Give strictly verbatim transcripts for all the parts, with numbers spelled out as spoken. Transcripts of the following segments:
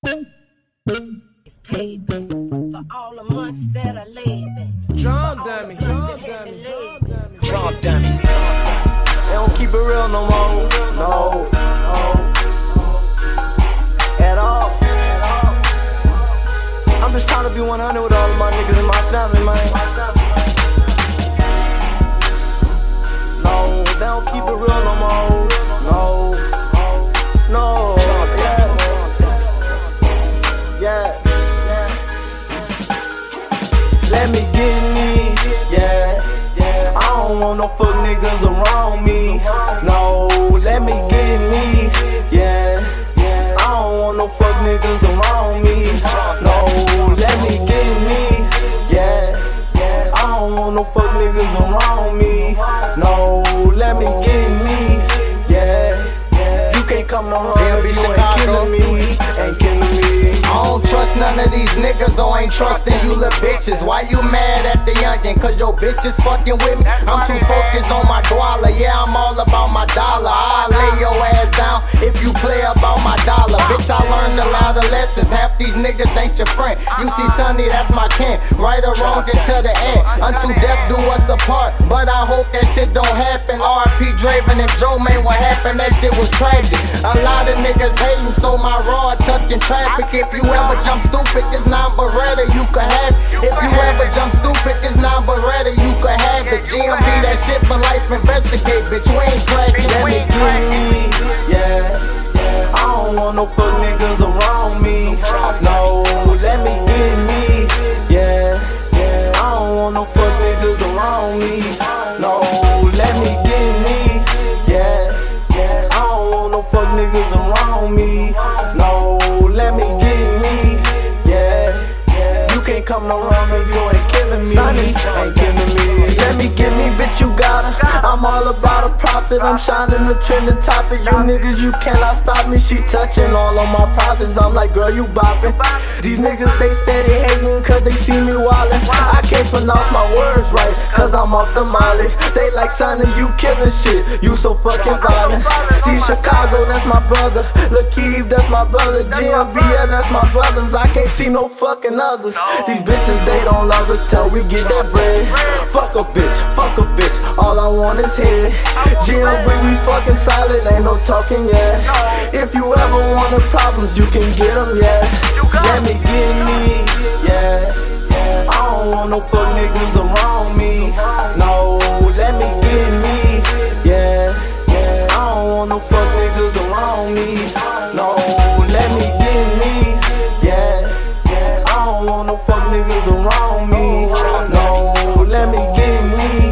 It's paid back for all the months that I laid back. Drum dummy, drum dummy, Drum dummy. They don't keep it real no more, no, no, at all. I'm just trying to be one hundred with all of my niggas in my family, man. No, they don't keep it real no more, no, no, yeah, yeah, yeah. Let me get me, yeah. I don't want no fuck niggas around me. No, let me get me. Yeah, I don't want no fuck niggas around me. No, let me get me. Yeah, I don't want no fuck niggas around me. No, let me get me. Yeah, you can't come no wrong if you ain't killing me. Ain't killing me. I don't trust none of these niggas, or ain't trusting you little bitches. Why you mad at the youngin'? Cause your bitch is fucking with me. I'm too focused on my guala. Yeah, I'm all about my dollar. I'll lay your ass down if you play about my dollar. Bitch, I learned a lot of lessons. Half these niggas ain't your friend. You see Sonny, that's my kin. Right or wrong until the end. Until death do us apart. But I hope that shit don't happen. R I P Draven and Joe, man, what happened? That shit was tragic. A lot of niggas hating, so my raw tucked in traffic. If you ever jump stupid, it's not but rather you could have it. If you ever jump stupid, it's not but rather you could have it. G M B that shit for life, investigate, bitch, we ain't cracking. Let me get me, yeah. I don't want no fuck niggas around me. No, let me get me, yeah. I don't want no fuck niggas around me. No, let me get me, yeah. I don't want no fuck niggas around me. No, let me get me, yeah. You can't come no wrong if you ain't killing me. Sonny, ain't killing me. Let me get me, bitch, you gotta. I'm all about a profit, I'm shining the trending topic. You niggas, you cannot stop me. She touching all of my profits. I'm like, girl, you bopping. These niggas, they say they hating cause they see me wildin'. I can't pronounce my words right cause I'm off the molly. They like, Sonny, you killing shit, you so fucking violent. See Chicago, that's my brother. Lakeith, that's my brother. G M B, yeah, that's my brothers. I can't see no fucking others. These bitches, they don't love us till we get that bread. Fuck a bitch, fuck a bitch, all I want is head. G M B, we fucking solid, ain't no talking yet. If you ever want the problems, you can get them, yeah. Let me get me, yeah. I don't want no fuck niggas around me. No, let me get me, yeah. I don't want no fuck niggas around me. No, let me get me, yeah. I don't want no fuck niggas around me. No, let me get me,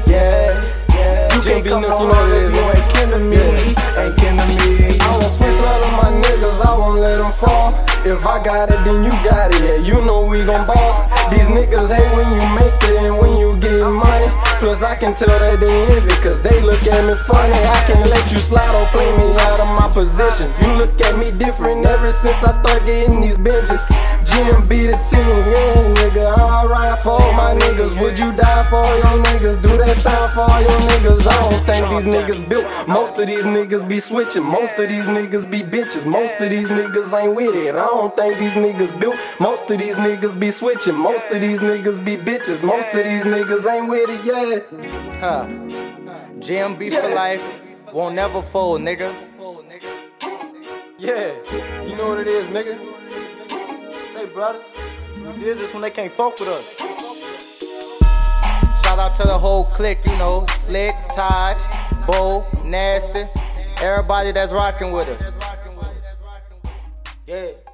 yeah. You can't come around if you ain't killing me. Ain't killing me. I won't switch none of my niggas, I won't let them fall. If I got it, then you got it, yeah, you know we gon' ball. These niggas hate when you make it and when you get money. Plus I can tell that they envy cause they look at me funny. I can't let you slide or play me out of my position. You look at me different ever since I start getting these benches. G M B the team, yeah nigga, I ride for all my niggas. Would you die for all your niggas? Do that time for all your niggas. I don't think these niggas built. Most of these niggas be switching. Most of these niggas be bitches. Most of these niggas ain't with it. I don't think these niggas built. Most of these niggas be switching. Most of these niggas be bitches. Most of these niggas ain't with it, yeah. Huh. G M B for life, won't never fold, nigga. Yeah, you know what it is, nigga. Say, brothers, we did this when they can't fuck with us. Shout out to the whole clique, you know, Slick, Todd, Bo, Nasty, everybody that's rocking with us. Yeah.